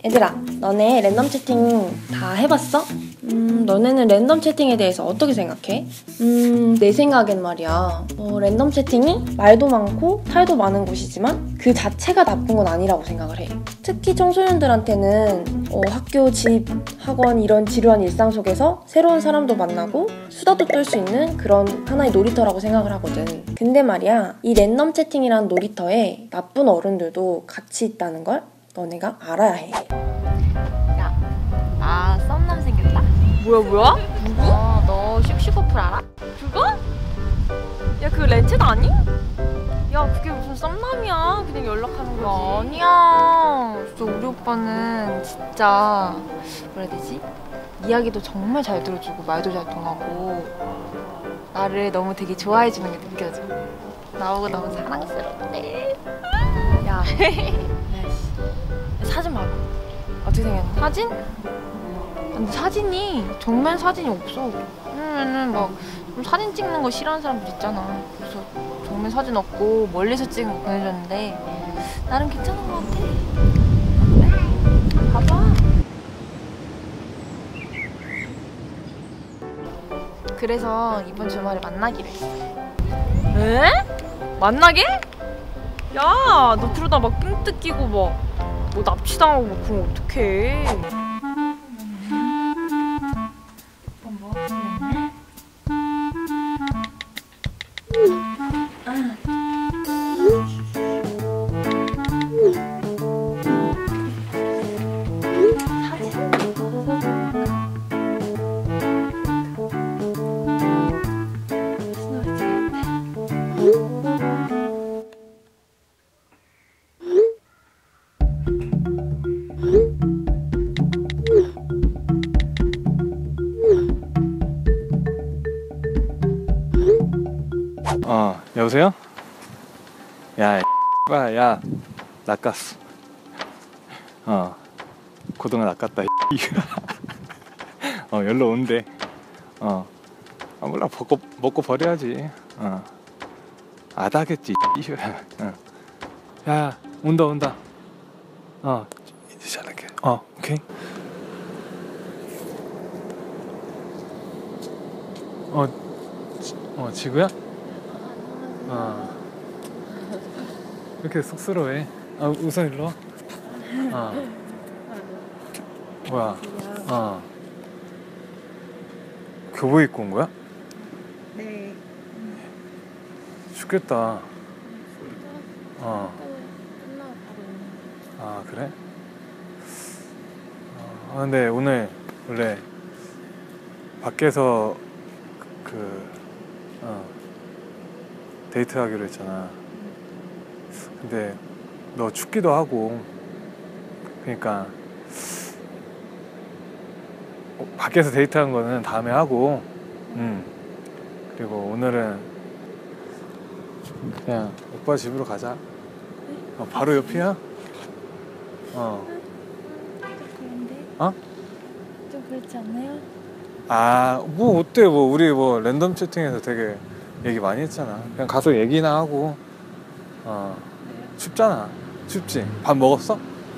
얘들아, 너네 랜덤 채팅 다 해봤어? 너네는 랜덤 채팅에 대해서 어떻게 생각해? 내 생각엔 말이야, 랜덤 채팅이 말도 많고 탈도 많은 곳이지만 그 자체가 나쁜 건 아니라고 생각을 해. 특히 청소년들한테는 학교, 집, 학원 이런 지루한 일상 속에서 새로운 사람도 만나고 수다도 떨 수 있는 그런 하나의 놀이터라고 생각을 하거든. 근데 말이야, 이 랜덤 채팅이란 놀이터에 나쁜 어른들도 같이 있다는 걸 너네가 알아야 해. 야, 나 썸남 생겼다. 뭐야? 누구? 너 슉슉어플 알아? 그거? 야, 그 렌트도 아니? 야, 그게 무슨 썸남이야. 그냥 연락하는 거지. 아니야. 진짜 우리 오빠는 진짜 뭐라 해야 되지? 이야기도 정말 잘 들어주고 말도 잘 통하고 나를 너무 되게 좋아해주는 게 느껴져. 나보고 너무 사랑스럽대. 야, 사진 봐봐. 어떻게 생겼는데? 사진? 근데 사진이 정면 사진이 없어. 그러면은 막 사진 찍는 거 싫어하는 사람들 있잖아. 그래서 정면 사진 없고 멀리서 찍은 거 보내줬는데 나름 괜찮은 것 같아. 그래? 봐봐. 그래서 이번 주말에 만나기로 했어. 에? 만나게? 야, 너 그러다 막 삥 뜯기고 뭐 납치당하고 막 그럼 어떡해. 여보세요? 야, 야, 낚았어. 고등어 낚았다. 연락 온대. 몰라, 먹고 버려야지. 아다겠지. 야, 온다. 이제 잘할게. 오케이. 지구야? 왜 이렇게 쑥스러워해? 우선 일로 와. 뭐야? 교복 입고 온 거야? 네. 춥겠다. 그래? 근데 오늘 원래 밖에서 데이트하기로 했잖아. 근데 너 춥기도 하고 그러니까 밖에서 데이트한 거는 다음에 하고 그리고 오늘은 그냥 오빠 집으로 가자. 바로 옆이야? 그런데? 좀 그렇지 않나요? 뭐 어때? 우리 랜덤 채팅에서 되게 얘기 많이 했잖아. 그냥 가서 얘기나 하고. 춥잖아. 춥지? 밥 먹었어?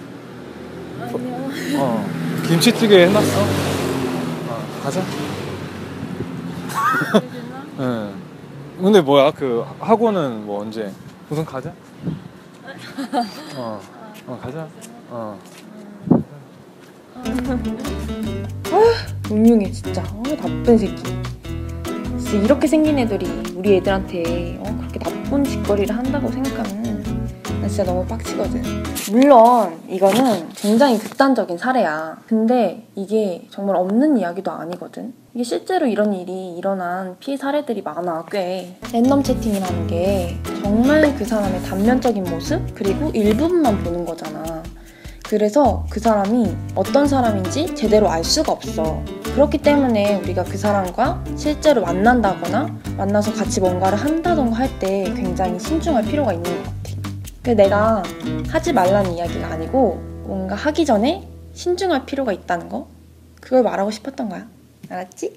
아니요. 김치찌개 해놨어. 가자. 응. 근데 뭐야? 그 학원은 뭐 언제? 우선 가자. 가자. 운명해 진짜. 나쁜 새끼. 진짜 이렇게 생긴 애들이 우리 애들한테 그렇게 나쁜 짓거리를 한다고 생각하면 나 진짜 너무 빡치거든. 물론 이거는 굉장히 극단적인 사례야. 근데 이게 정말 없는 이야기도 아니거든. 이게 실제로 이런 일이 일어난 피해 사례들이 많아, 꽤. 랜덤 채팅이라는 게 정말 그 사람의 단면적인 모습 그리고 일부분만 보는 거잖아. 그래서 그 사람이 어떤 사람인지 제대로 알 수가 없어. 그렇기 때문에 우리가 그 사람과 실제로 만난다거나 만나서 같이 뭔가를 한다던가 할 때 굉장히 신중할 필요가 있는 것 같아. 근데 내가 하지 말라는 이야기가 아니고 뭔가 하기 전에 신중할 필요가 있다는 거, 그걸 말하고 싶었던 거야. 알았지?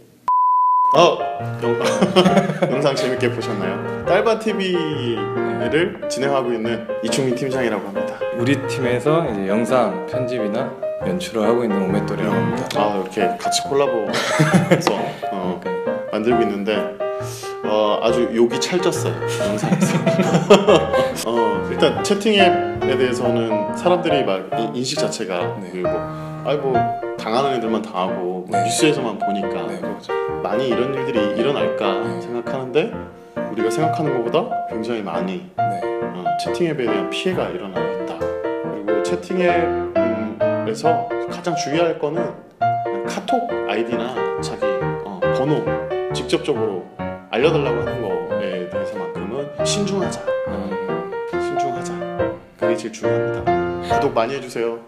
영상 재밌게 보셨나요? 딸바TV를 진행하고 있는 이충민 팀장이라고 합니다. 우리 팀에서 이제 영상 편집이나 연출을 하고 있는 오메토리라고 합니다. 아 이렇게 같이 콜라보해서 만들고 있는데 아주 욕이 찰졌어요 영상에서. 일단 채팅 앱에 대해서는 사람들이 막 인식 자체가 네. 뭐 당하는 애들만 당하고 네. 뉴스에서만 보니까 네, 맞아. 많이 이런 일들이 일어날까 네. 생각하는데 우리가 생각하는 것보다 굉장히 많이 네. 채팅 앱에 대한 피해가 일어나고 있다. 그리고 채팅 앱에서 가장 주의할 거는 카톡 아이디나 자기 번호 직접적으로 알려달라고 하는 거에 대해서만큼은 신중하자. 신중하자. 그게 제일 중요합니다. 구독 많이 해주세요.